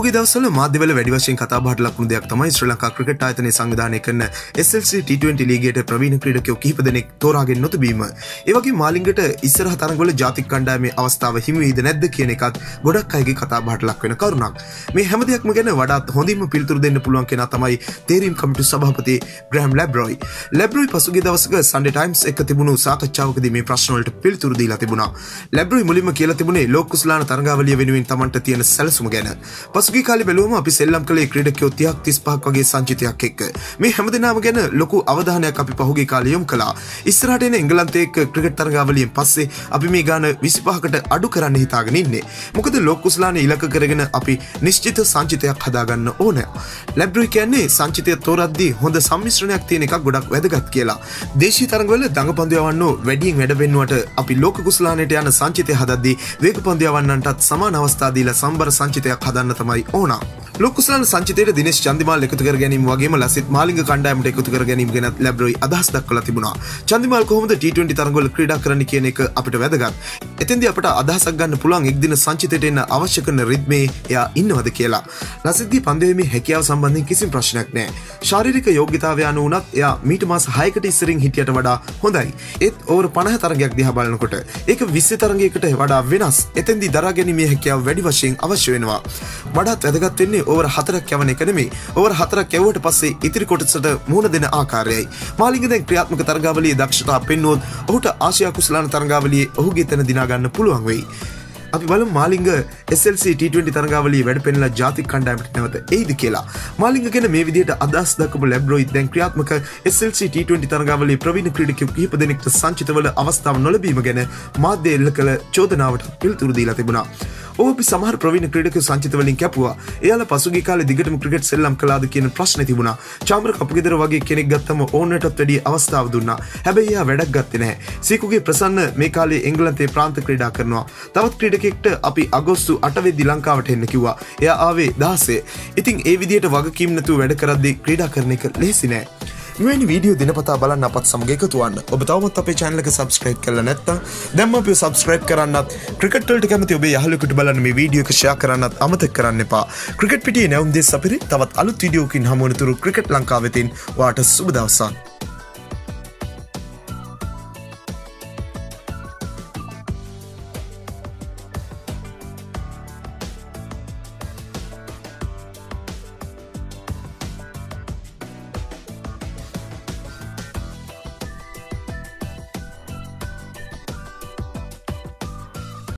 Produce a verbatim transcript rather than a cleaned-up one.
පසුගිය දවස්වල මාධ්‍යවල වැඩි වශයෙන් කතා බහට ලක් වුණු දෙයක් තමයි ශ්‍රී ලංකා ක්‍රිකට් ආයතනය සංවිධානය කරන S L C T twenty ලීගයට ප්‍රවීණ ක්‍රීඩකයෝ කිහිප දෙනෙක් තෝරාගෙන නොතිබීම. ඒ වගේම මාලිංගට ඉස්සරහ තරඟවල ජාතික කණ්ඩායමේ අවස්ථාව හිමි වෙයිද නැද්ද කියන එකත් ගොඩක් අයගේ කතා බහට ලක් වෙන කරුණක්. මේ හැම දෙයක්ම ගැන වඩාත් හොඳින්ම පිළිතුරු දෙන්න පුළුවන් කෙනා තමයි තේරීම් කමිටු සභාපති ග්‍රෑම් ලැබ්රොයි. ලැබ්රොයි පසුගිය දවසක සන්ඩේ ටයිම්ස් එක්ක තිබුණු සාකච්ඡාවකදී මේ ප්‍රශ්න වලට පිළිතුරු දීලා තිබුණා. ලැබ්රොයි මුලින්ම කියලා තිබුණේ ලෝක කුසලාන තරඟාවලිය වෙනුවෙන් Tamanට තියෙන සැලසුම ගැන. පසුගිය කාලේ බැලුවම අපි සෙල්ලම් කළේ ක්‍රීඩකයෝ තිහක් තිස්පහක් වගේ සංචිතයක් එක්ක. මේ හැමදෙනාම ගැන ලොකු අවධානයක් අපි පහුගිය කාලේ යොමු කළා. ඉස්සරහට එන එංගලන්තයේ එක්ක ක්‍රිකට් තරඟාවලියෙන් පස්සේ අපි මේ ගාන විසිපහකට අඩු කරන්න හිතාගෙන ඉන්නේ. මොකද ලෝක කුසලානේ ඉලක්ක කරගෙන අපි නිශ්චිත සංචිතයක් හදාගන්න ඕනේ. ලැබ්රොයි කියන්නේ සංචිතය තෝරද්දී හොඳ සම්මිශ්‍රණයක් තියෙන එකක් ගොඩක් වැදගත් කියලා. දේශීය තරඟවල දඟපන්දු යවන්නෝ වැඩියෙන් වැඩ වෙන්නුවට අපි ලෝක කුසලානේට යන සංචිතය හදද්දී වේගපන්දු යවන්නන්ටත් සමාන අවස්ථා දීලා සම්බර සංචිතයක් හදන්න තමයි ඕන. ලෝක කුසලාන සංචිතයට දිනේෂ් චන්දිමාල් එකතු කර ගැනීම වගේම ලසිත් මාලිංග කණ්ඩායමට එකතු කර ගැනීම ගැන ලැබ්රොයි අදහස් දක්වලා තිබුණා. චන්දිමාල් කොහොමද T twenty තරඟවල ක්‍රීඩා කරන්න කියන එක අපිට වැදගත්. එතෙන්දී අපිට අදහසක් ගන්න පුළුවන් එක් දින සංචිතයට එන්න අවශ්‍ය කරන රිද්මේ එයා ඉන්නවද කියලා. ලසිත්ගේ පන්දුවීමේ හැකියාව සම්බන්ධයෙන් කිසිම ප්‍රශ්නයක් නැහැ. ශාරීරික යෝග්‍යතාවය අනුව උනත් එයා මීට මාස හයකට ඉස්සරින් හිටියට වඩා හොඳයි. ඒත් ඕවර් පනහ තරගයක් දිහා බලනකොට ඒක විස්ස තරගයකට වඩා වෙනස්. එතෙන්දී දරා ගැනීමේ හැකියාව වැඩි වශයෙන් අවශ්‍ය වෙනවා. වඩාත් වැදගත් වෙන්නේ ඕවර් හතරක් යවන එක නෙමෙයි. ඕවර් හතරක් යවුවට පස්සේ ඉතිරි කොටසට මුහුණ දෙන ආකාරයයි. මාලිංග දැන් ක්‍රියාත්මක තරගාවලියේ දක්ෂතාව පෙන්වුවොත් ඔහුට ආසියා කුසලාන තරගාවලියේ ඔහුගේ තැන දිනා ගන්න පුළුවන් වෙයි. අපි බලමු Malinga S L C T twenty තරගාවලියේ වැඩ පෙන්නලා ජාතික කණ්ඩායමට නැවත එයිද කියලා. මාලිංග ගැන මේ විදිහට අදහස් දක්වපු ලැබ්රොයි දැන් ක්‍රියාත්මක S L C T twenty තරගාවලියේ ප්‍රවීණ ක්‍රීඩකයෝ කිහිප දෙනෙක්ට සංචිතවල අවස්ථාව නොලැබීම ගැන මාධ්‍ය එල්ල කළ චෝදනාවට පිළිතුරු දීලා තිබුණා. ඔව් අපි සමහර ප්‍රවීණ ක්‍රීඩකයෝ සංචිත වලින් කැපුවා. එයාලා පසුගිය කාලේ දිගටම ක්‍රිකට් සෙල්ලම් කළාද කියන ප්‍රශ්නේ තිබුණා. චාමර කපුගෙදර වගේ කෙනෙක් ගත්තම ඕනටත් වැඩි අවස්ථාව දුන්නා. හැබැයි එයා වැඩක් ගත්තේ නැහැ. සීකුගේ ප්‍රසන්න මේ කාලේ එංගලන්තයේ ප්‍රාන්ත ක්‍රීඩා කරනවා. තවත් ක්‍රීඩකෙක්ට අපි අගෝස්තු අට වෙනිදා ලංකාවට එන්න කිව්වා. එයා ආවේ දහසේ. ඉතින් ඒ විදිහට වගකීම් නැතුව වැඩ කරද්දී ක්‍රීඩා කරන එක ලේසි නෑ. මෙවැනි වීඩියෝ දිනපතා බලන්න අපත් සමග එකතු වන්න. ඔබ තවමත් අපේ channel එක subscribe කරලා නැත්නම් දැන්ම අපිව subscribe කරන්නත් ක්‍රිකට් වලට කැමති ඔබේ යහළුවෙකුට බලන්න මේ වීඩියෝ එක share කරන්නත් අමතක කරන්න එපා. ක්‍රිකට් පිටියේ නැවුම් දෙස් අපිරි තවත් අලුත් වීඩියෝකින් හමු වෙනතුරු ක්‍රිකට් ලංකාවෙතින් ඔයාට සුබ දවසක්.